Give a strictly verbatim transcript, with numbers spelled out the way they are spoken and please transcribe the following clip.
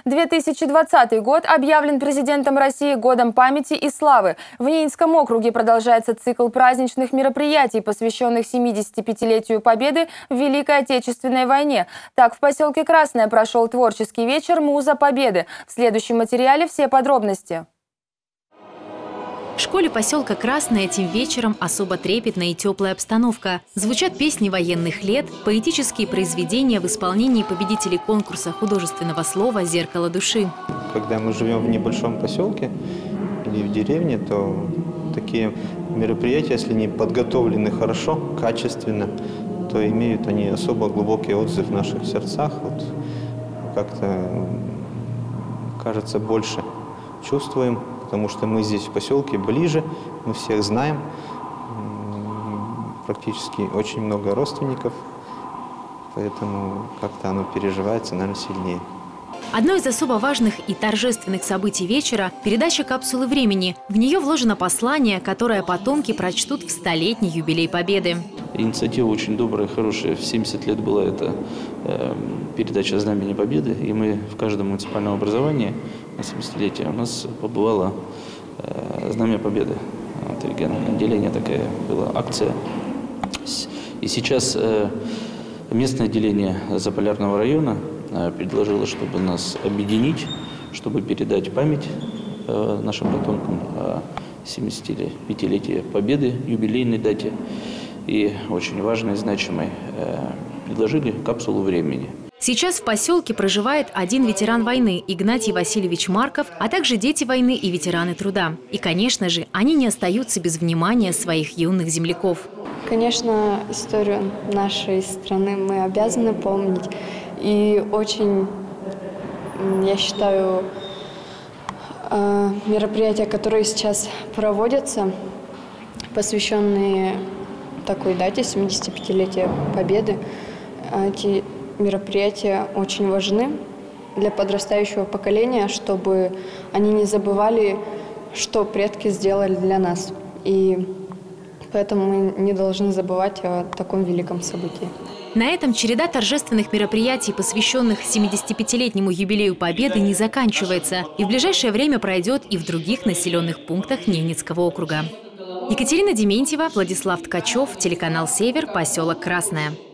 две тысячи двадцатый год объявлен президентом России годом памяти и славы. В Ненецком округе продолжается цикл праздничных мероприятий, посвященных семидесятипятилетию Победы в Великой Отечественной войне. Так, в поселке Красное прошел творческий вечер «Муза Победы». В следующем материале все подробности. В школе поселка Красное этим вечером особо трепетная и теплая обстановка. Звучат песни военных лет, поэтические произведения в исполнении победителей конкурса художественного слова «Зеркало души». Когда мы живем в небольшом поселке или в деревне, то такие мероприятия, если они подготовлены хорошо, качественно, то имеют они особо глубокий отзыв в наших сердцах. Вот как-то, кажется, больше чувствуем, потому что мы здесь в поселке ближе, мы всех знаем, практически очень много родственников, поэтому как-то оно переживается, наверное, сильнее. Одно из особо важных и торжественных событий вечера – передача капсулы времени. В нее вложено послание, которое потомки прочтут в столетний юбилей Победы. Инициатива очень добрая, хорошая. В семьдесят лет была эта э, передача «Знамени Победы», и мы в каждом муниципальном образовании на семидесятилетие у нас побывало э, «Знамя Победы». Вот, региональное отделение, такая была акция. И сейчас э, местное отделение Заполярного района предложила, чтобы нас объединить, чтобы передать память э, нашим потомкам о семидесятипятилетии Победы, юбилейной дате. И очень важной и значимой э, предложили капсулу времени. Сейчас в поселке проживает один ветеран войны – Игнатий Васильевич Марков, а также дети войны и ветераны труда. И, конечно же, они не остаются без внимания своих юных земляков. Конечно, историю нашей страны мы обязаны помнить. И очень, я считаю, мероприятия, которые сейчас проводятся, посвященные такой дате, семидесятипятилетию Победы, эти мероприятия очень важны для подрастающего поколения, чтобы они не забывали, что предки сделали для нас. И поэтому мы не должны забывать о таком великом событии. На этом череда торжественных мероприятий, посвященных семидесятипятилетнему юбилею Победы, не заканчивается. И в ближайшее время пройдет и в других населенных пунктах Ненецкого округа. Екатерина Дементьева, Владислав Ткачев, телеканал «Север», поселок Красное.